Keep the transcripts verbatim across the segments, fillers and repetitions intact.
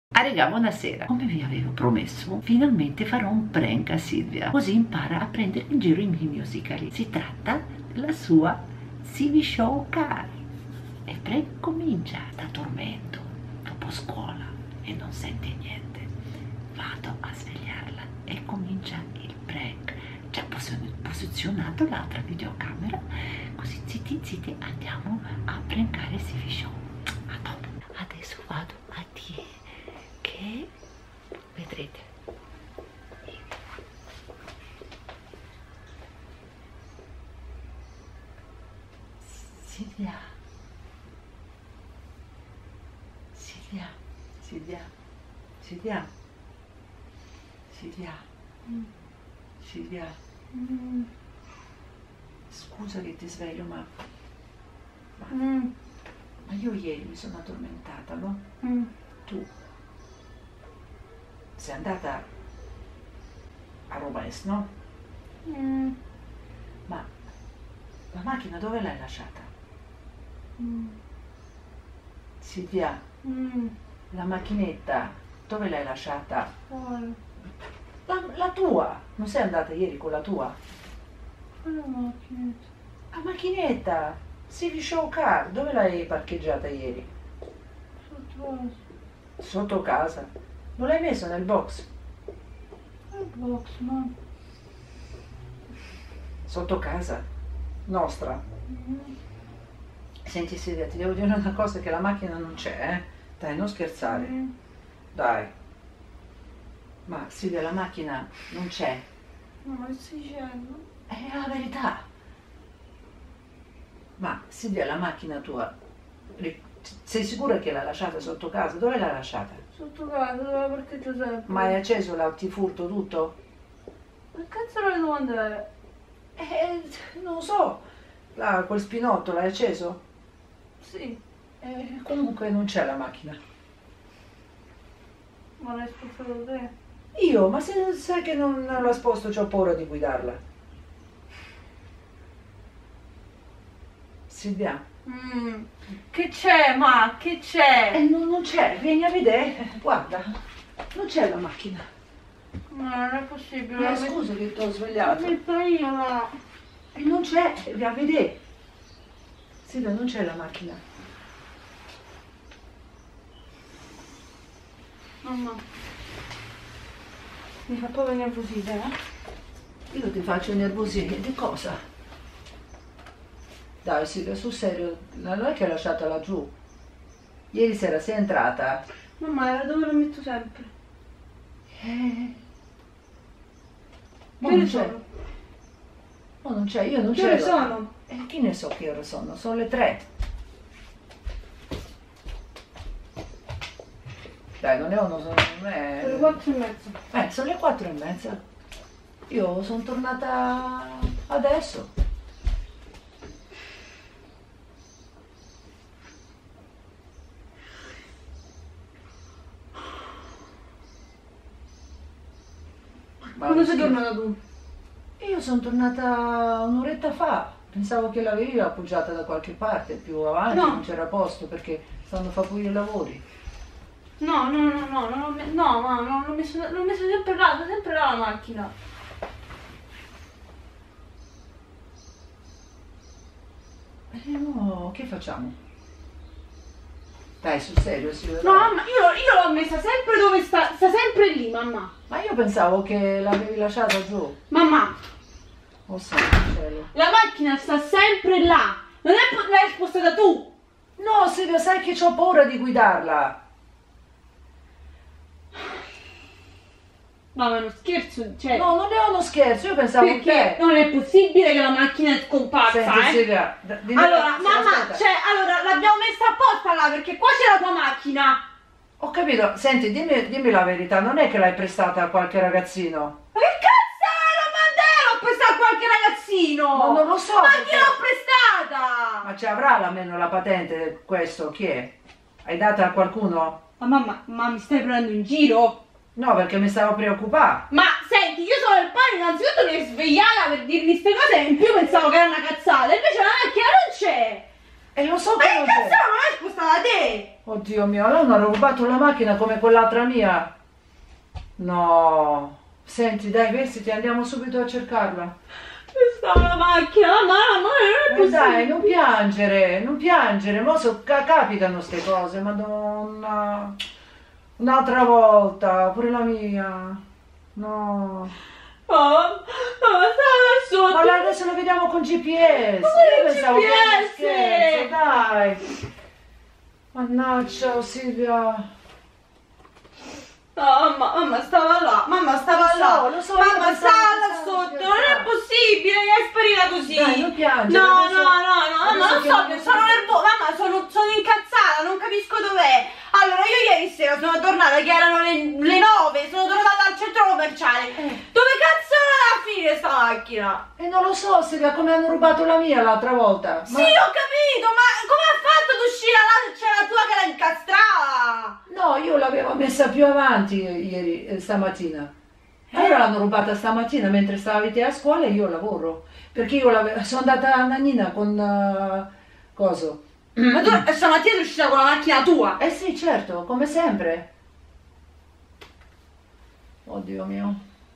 Ah regà, buonasera. Come vi avevo promesso, finalmente farò un prank a Silvia, così impara a prendere in giro i miei musicali. Si tratta della sua C V Show Car. E il prank comincia. Sta dormendo dopo scuola e non sente niente. Vado a svegliarla e comincia il prank. Già posizionato l'altra videocamera, così zitti zitti andiamo a prankare C V Show. A dopo. Adesso vado a dire che vedrete. Silvia, Silvia, Silvia, Silvia, Silvia, mm. Silvia, mm. Scusa che ti sveglio, ma, ma, mm. ma io ieri mi sono addormentata, no? Mm. Tu sei andata a Roma Est, no? Mm. Ma la macchina dove l'hai lasciata? Mm. Silvia, mm. la macchinetta dove l'hai lasciata? Oh. La, la tua! Non sei andata ieri con la tua? La macchinetta. La macchinetta! C V Show Car, dove l'hai parcheggiata ieri? Sotto casa. Sotto casa? Non l'hai messo nel box? Nel box, no. Sotto casa? Nostra? Mm-hmm. Senti Silvia, ti devo dire una cosa, che la macchina non c'è, eh? Dai, non scherzare. Mm-hmm. Dai. Ma Silvia, la macchina non c'è. No, ma stai dicendo? È la verità. Ma Silvia, la macchina tua, sei sicura che l'hai lasciata sotto casa? Dove l'hai lasciata? Sotto casa, dove la parcheggio sempre. Ma hai acceso l'antifurto tutto? Ma cazzo le domande? Eh, non lo so. Là, quel spinotto l'hai acceso? Sì. Eh, comunque non c'è la macchina. Ma l'hai spostato te? Io? Ma se non sai che non, non la sposto, ho paura di guidarla. Silvia? Mm. Che c'è, ma? Che c'è? Eh, non, non c'è, vieni a vedere. Guarda, non c'è la macchina. No, non è possibile. Ma scusa che ti ho svegliato. L'ho messa io, no. E non c'è, vieni a vedere. Silvia, non c'è la macchina. Mamma, mi fa proprio nervosire, eh? Io ti faccio nervosire, di cosa? Dai Silvia, sul serio, non è che l'hai lasciata laggiù. Ieri sera sei entrata. Mamma, era dove lo metto sempre. Eh. Ma Che non ore c'è. sono? Ma non c'è, io non c'è. Che ore sono? Eh, che ne so che ore sono? Sono le tre. Dai, non è uno, sono non è... Sono le quattro e mezza. Eh, sono le quattro e mezza. Io sono tornata adesso. Ma quando sei tornata tu? Io sono tornata un'oretta fa. Pensavo che l'avevi appoggiata da qualche parte, più avanti, no. Non c'era posto perché stanno a fare pure i lavori. No, no, no, no, non ho messo, no, ma non l'ho messo, l'ho messo sempre là, l'ho sempre là la macchina. Eh no, che facciamo? Dai, sul serio, si No, mamma, io, io l'ho messa sempre dove sta, sta sempre lì, mamma. Ma io pensavo che l'avevi lasciata giù. Mamma. Oh santo cielo. La macchina sta sempre là, non è l'hai spostata tu. No, Silvia, sai che ho paura di guidarla. No, ma è uno scherzo, cioè... No, non è uno scherzo, io pensavo perché che... non è possibile che la macchina è scomparsa, Senti, eh? Silvia, dimmi allora, la... mamma, aspetta. cioè, allora, l'abbiamo messa apposta là, perché qua c'è la tua macchina. Ho capito, senti, dimmi, dimmi la verità, non è che l'hai prestata a qualche ragazzino? Ma che cazzo è la mandela? Ho prestato a qualche ragazzino! Ma non lo so! Ma perché... chi l'ho prestata? Ma ci avrà almeno la patente questo, chi è? Hai data a qualcuno? Ma mamma, ma mi stai prendendo in giro? No, perché mi stavo preoccupando. Ma senti, io sono il pane, innanzitutto mi è svegliata per dirmi queste cose e in più pensavo che era una cazzata, invece la macchina non c'è! E lo so Ma che che non cazzo c'è. non è spostata da te? Oddio mio, allora non ho rubato la macchina come quell'altra mia. No. Senti, dai, vestiti, andiamo subito a cercarla. Dove stava la macchina? Mamma, mamma, non è Eh possibile. dai, non piangere, non piangere, mo so, ca- capitano ste cose, madonna. Un'altra volta, pure la mia. No. Oh, mamma, stava là sotto. Ma là adesso lo vediamo con G P S. Ma quale Io pensavo che era uno G P S? scherzo, dai. Mannaggia, oh, Silvia. No, mamma, mamma stava là, mamma stava Lo so, là, lo so, io mamma pensavo stava che là stavo sotto, non è scherzando. possibile che è sparita così. Dai, non piangere, No, adesso- no, no, no, mamma, adesso non so, chiamiamo che sono subito. nervosa, mamma, sono, sono incazzata, non capisco dov'è. Allora, io ieri sera sono tornata, che erano le, le nove, sono tornata al centro commerciale. Eh. Dove cazzo era a finire sta macchina? E non lo so, Silvia, come hanno rubato la mia l'altra volta. Sì, ho capito, ma come ha fatto ad uscire là se c'era la tua che la incastrava? No, io l'avevo messa più avanti ieri, eh, stamattina. Allora l'hanno rubata stamattina mentre stavi te a scuola e io lavoro. Perché io l'avevo- sono andata a Nannina con... eh, coso. Ma tu stamattina sei uscita con la macchina tua? Eh sì, certo, come sempre. Oddio mio.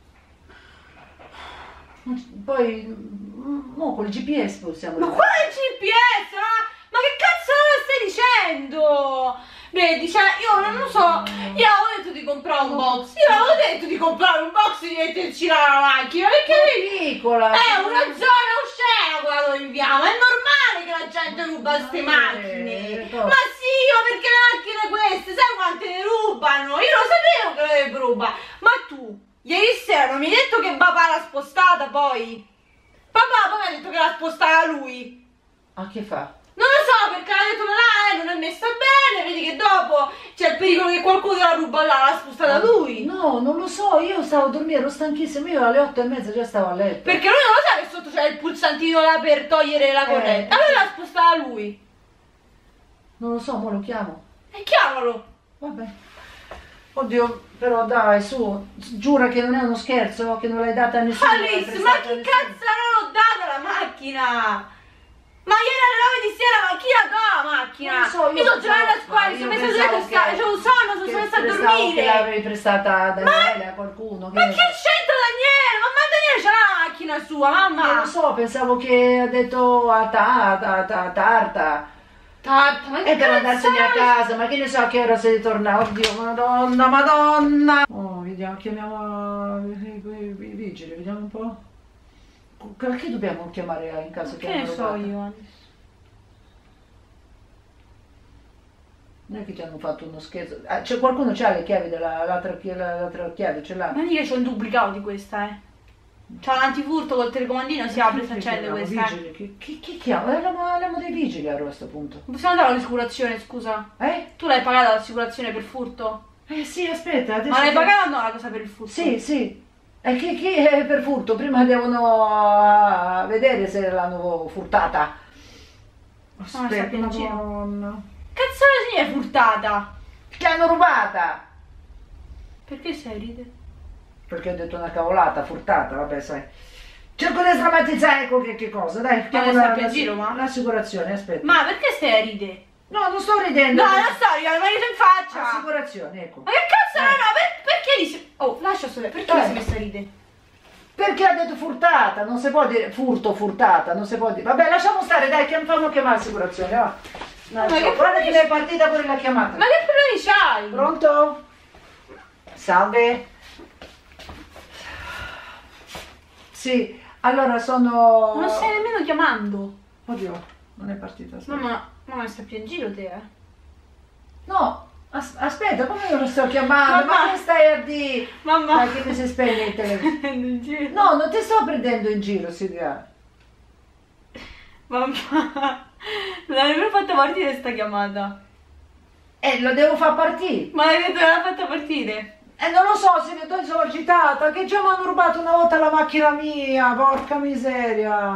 Poi, mm, mo col G P S possiamo... Ma quale G P S? Ma, ma che cazzo stai dicendo? Vedi, cioè, io non lo so, io avevo detto di comprare un box, io avevo detto di comprare un box e di metterci la macchina, perché piccola! è una zona oscena quella dove viviamo, è normale che la gente ruba queste macchine. Eh, cosa? Ma sì, ma perché le macchine queste, sai quante ne rubano? Io lo sapevo che le ruba, ma tu, ieri sera non mi hai detto che papà l'ha spostata poi? Papà poi mi ha detto che l'ha spostata lui. Ah, che fa? Non lo so, perché ha detto là, eh, non è messa bene, vedi che dopo c'è il pericolo che qualcuno la ruba là, l'ha spostata lui. No, non lo so, io stavo a dormire, ero stanchissima, io alle otto e mezza già stavo a letto. Perché lui non lo sa che sotto c'è il pulsantino là per togliere la corrente. Eh. Allora l'ha spostata lui. Non lo so, mo lo chiamo. E chiamalo. Vabbè. Oddio, però dai, su, giura che non è uno scherzo, che non l'hai data a nessuno. l'hai Alice, prestata ma a chi nessuno. cazzo non ho data la macchina? Ma ieri alle nove di sera, ma chi la dà la macchina? Non lo so, io io sono pensavo- tornata a scuola, mi io sono messa a pensavo letto, sta- che- c'avevo sonno, sono che messa a pensavo dormire. che l'avevi prestata a Daniele, a qualcuno. Ma che c'entra Daniele? Mamma Daniele c'ha la macchina sua, mamma. Non lo so, pensavo che ha detto a, ta, a, ta- a Tarta. Tarta, ma che E per cazzo andarsene a è? casa, ma che ne so a che ora si ritorna? Oddio, madonna, madonna! Oh, vediamo, chiamiamo i, i- i vigili, vediamo un po'. Che dobbiamo chiamare in caso che Che ne hanno so rubato? io adesso? Non è che ti hanno fatto uno scherzo. Ah, c'è qualcuno c'ha le chiavi della l'altra chi- la- l'altra chiave, ce l'ha? Ma io c'ho un duplicato di questa, eh. C'ha l'antifurto col telecomandino, si apre e si accende Chiamiamo questa, eh. vigili, Chi, chi, chi chiama? Eravamo, eravamo dei vigili a questo punto. Possiamo andare all'assicurazione, scusa? Eh? Tu l'hai pagata l'assicurazione per furto? Eh sì, aspetta, adesso... Ma l'hai che- pagata o no la cosa per il furto? Sì, sì. E chi, chi è per furto? Prima devono uh, vedere se l'hanno furtata. sta in giro. Madonna. Cazzo la sigla è furtata? Che hanno rubata! Perché sei ride? Perché ho detto una cavolata, furtata, vabbè, sai. Cerco di sdrammatizzare qualche che cosa, dai. chiamo adesso la- è in la- giro, ma? L'assicurazione, aspetta. Ma perché stai a ride? No, non sto ridendo. No, non sto ridendo, ma io in faccia! Assicurazione, ecco. Ma che cazzo Eh. no, no, per- perché li si... Oh, lascia solo, perché Eh. mi sei messa a ridere? Perché ha detto furtata, non si può dire furto, furtata, non si può dire. Vabbè, lasciamo stare, dai, chiam- fammi chiamare l'assicurazione, va. No, Ma so, che guarda problemi che mi è partita pure la chiamata. Ma che problemi c'hai? Pronto? Salve. Sì, allora sono... Non stai nemmeno chiamando. Oddio, non è partita. aspetta. Mamma, mamma sta più in giro te, eh? No, as- aspetta, come io lo sto chiamando? Mamma. Ma che stai a dire? Mamma. Dai, che mi si spegne il telefono. Prendo in giro. No, non ti sto prendendo in giro, Silvia. Mamma, non hai nemmeno fatto partire sta chiamata. Eh, lo devo far partire. Ma hai detto che l'ha fatta partire? Eh, non lo so, se mi sono agitata, che già mi hanno rubato una volta la macchina mia, porca miseria.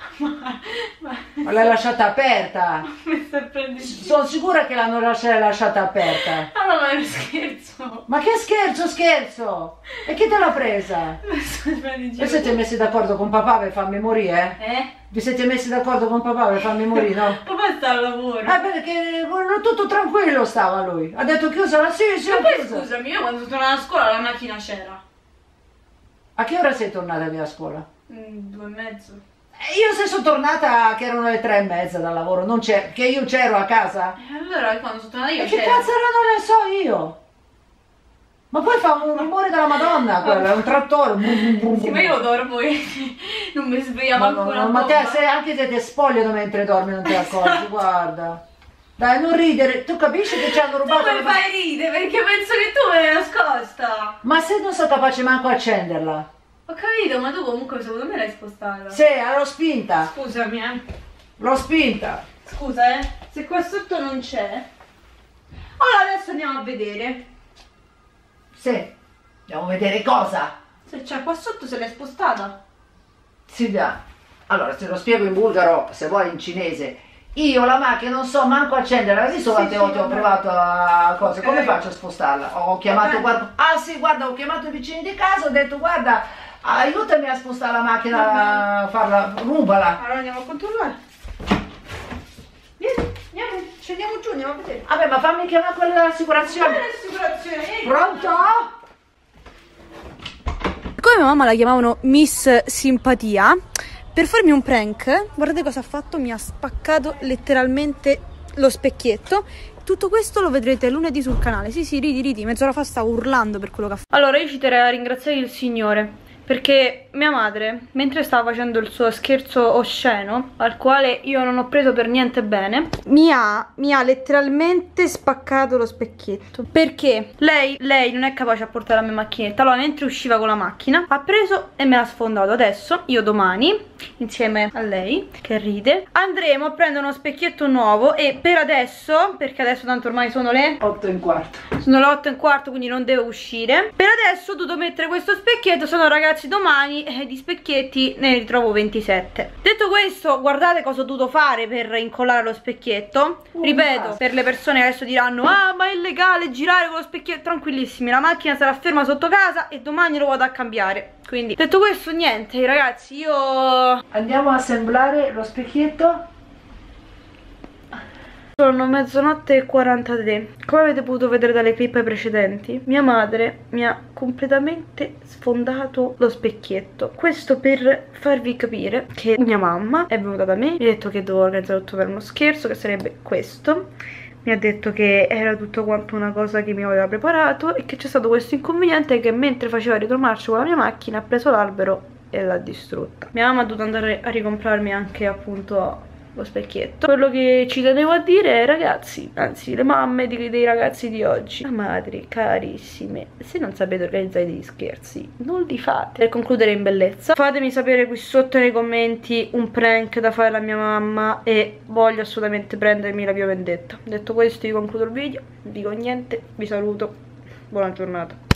Ma, ma, Ma l'hai lasciata aperta. mi stai prendendo. Sono sicura che l'hanno lasciata, lasciata aperta. Allora, ma è uno scherzo. Ma che scherzo, scherzo! E chi te l'ha presa? Mi stai prendendo. Vi siete messi d'accordo con papà per farmi morire? Eh? Vi siete messi d'accordo con papà per farmi morire, no? Papà sta al lavoro. Eh, perché tutto tranquillo stava lui. Ha detto chiusa, sì, sì, Ma ho poi chiusa. scusami, io quando sono tornata a scuola la macchina c'era. A che ora sei tornata via a scuola? Mm, due e mezzo. Eh, Io se sono tornata che erano le tre e mezza dal lavoro, non c'è, che io c'ero a casa. E allora quando sono tornata io E che c'ero. cazzo era, non ne so io. Ma poi fa un rumore della Madonna quello, è un trattore. Sì, ma io dormo e non mi sveglia Ma, manco no, una no, ma te, bomba. se anche se ti spogliano mentre dormi non ti accorgi, guarda. Dai, non ridere, tu capisci che ci hanno Tu rubato mi la... fai ridere perché penso che tu me l'hai nascosta. Ma se non sono capace manco a accenderla. Ho capito, ma tu comunque secondo me l'hai spostata. Sì, l'ho spinta, Scusami, eh. l'ho spinta. Scusa, eh. Se qua sotto non c'è. Allora adesso andiamo a vedere. Sì, andiamo a vedere cosa. Se c'è qua sotto se l'hai spostata. Silvia, allora te lo spiego in bulgaro, se vuoi in cinese. Io la macchina non so manco accenderla, hai visto Sì, quante sì, volte ho vabbè. provato a cosa? Ok. Come faccio a spostarla? Ho chiamato Vabbè. qualcuno. Ah sì, guarda, ho chiamato i vicini di casa, ho detto guarda, aiutami a spostare la macchina, a farla, rubala. Allora andiamo a controllare. Vieni, andiamo, scendiamo giù, andiamo a vedere. Vabbè, ma fammi chiamare quella dell'assicurazione. L'assicurazione, vieni. Pronto? Come mia mamma la chiamavano Miss Simpatia, per farmi un prank, guardate cosa ha fatto, mi ha spaccato letteralmente lo specchietto. Tutto questo lo vedrete lunedì sul canale. Sì, sì, ridi, ridi, mezz'ora fa stavo urlando per quello che ha fatto. Allora, io ci terrei a ringraziare il Signore, perché mia madre, mentre stava facendo il suo scherzo osceno, al quale io non ho preso per niente bene, mi ha, mi ha letteralmente spaccato lo specchietto. Perché lei, lei non è capace a portare la mia macchinetta. Allora, mentre usciva con la macchina, ha preso e me l'ha sfondato. Adesso, io domani, insieme a lei, che ride, andremo a prendere uno specchietto nuovo. E per adesso, perché adesso tanto ormai sono le otto e un quarto. sono le otto e un quarto, quindi non devo uscire. Per adesso ho dovuto mettere questo specchietto. Sono ragazzi domani eh, di specchietti ne ritrovo ventisette. Detto questo, guardate cosa ho dovuto fare per incollare lo specchietto. Uh, Ripeto, basta. per le persone che adesso diranno ah ma è illegale girare con lo specchietto, tranquillissimi, la macchina sarà ferma sotto casa e domani lo vado a cambiare. Quindi detto questo niente ragazzi, io Andiamo a assemblare lo specchietto. sono mezzanotte e quarantatré. Come avete potuto vedere dalle clip precedenti, mia madre mi ha completamente sfondato lo specchietto. Questo per farvi capire che mia mamma è venuta da me, mi ha detto che dovevo organizzare tutto per uno scherzo, che sarebbe questo. Mi ha detto che era tutto quanto una cosa che mi aveva preparato e che c'è stato questo inconveniente che mentre faceva ritromarci con la mia macchina ha preso l'albero e l'ha distrutta. Mia mamma ha dovuto andare a ricomprarmi anche appunto lo specchietto. Quello che ci tenevo a dire, ragazzi, anzi le mamme di, dei ragazzi di oggi, madri carissime, se non sapete organizzare degli scherzi non li fate. Per concludere in bellezza, fatemi sapere qui sotto nei commenti un prank da fare alla mia mamma e voglio assolutamente prendermi la mia vendetta. Detto questo io concludo il video, non dico niente, vi saluto, buona giornata.